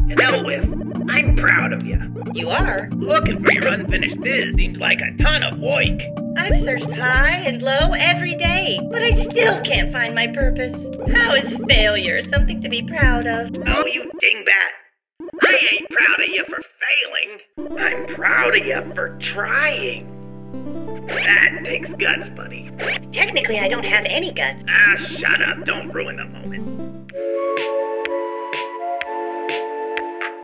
You know, Whiff, I'm proud of you. You are? Looking for your unfinished biz seems like a ton of work. I've searched high and low every day, but I still can't find my purpose. How is failure something to be proud of? Oh, you dingbat. I ain't proud of you for failing. I'm proud of you for trying. That takes guts, buddy. Technically, I don't have any guts. Ah, shut up. Don't ruin the moment.